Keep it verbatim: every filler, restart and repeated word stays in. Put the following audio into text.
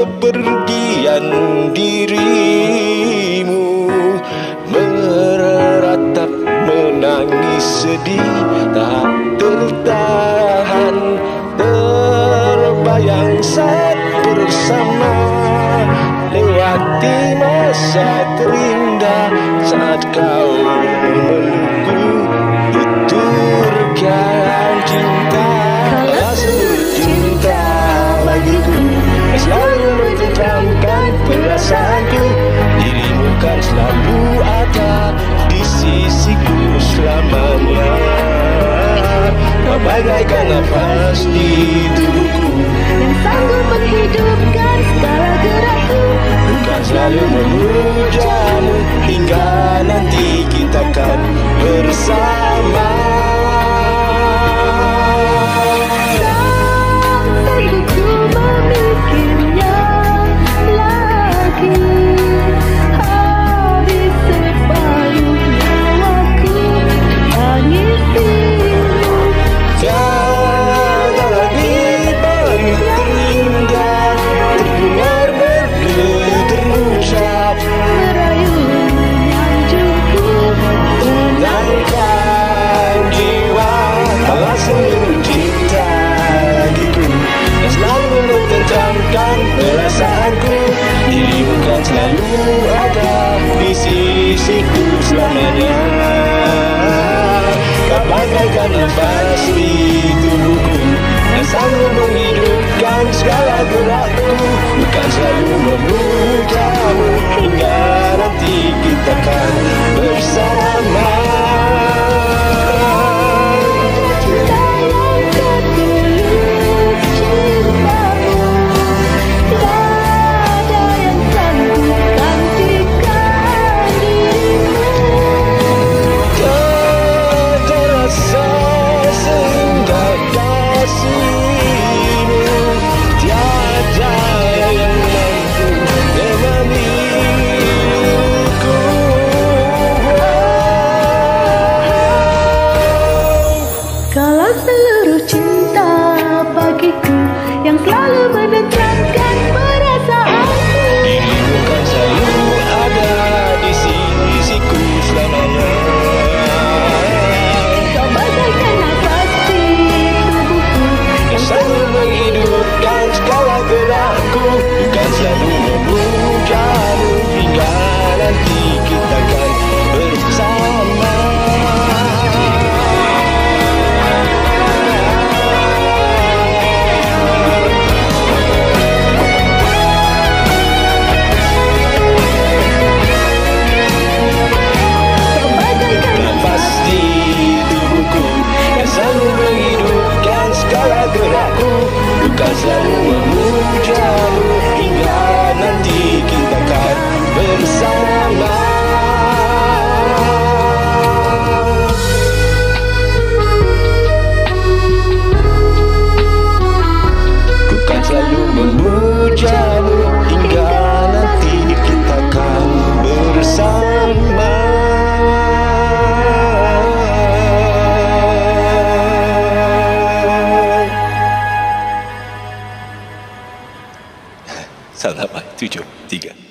kepergian dirimu, meratap menangis sedih, tak tertahan, terbayang saat bersama, lewati masa terindah saat kau melukku. Itu rekan cinta, seluruh cinta bagiku, selalu menenteramkan perasaanku. Dirimu kan selalu ada di sisiku selamanya, kau bagaikan nafas di tubuhku yang sanggup menghidupkan segala gerakku. Bukan selalu memujamu, hingga nanti kita kan bersama. Perasaanku, dirimu kan selalu ada di sisiku selamanya, kau bagaikan nafas di tubuhku yang sanggup menghidupkan segala gerakku. Bukan selalu memujamu, hingga nanti kita kan bersama. Kalau seluruh cinta bagiku yang selalu menenteramkan perasaanku. Dirimu kan selalu ada di sisiku selamanya, kau bagaikan nafas di tubuhku yang selalu menghidupkan segala gerakku. Bukan selalu memujamu, hingga nanti kita kan bersama. Bukan selalu memujamu, hingga nanti kita kan bersama. Bukan selalu memujamu, hingga nanti kita kan bersama. Selamat tujuh tiga.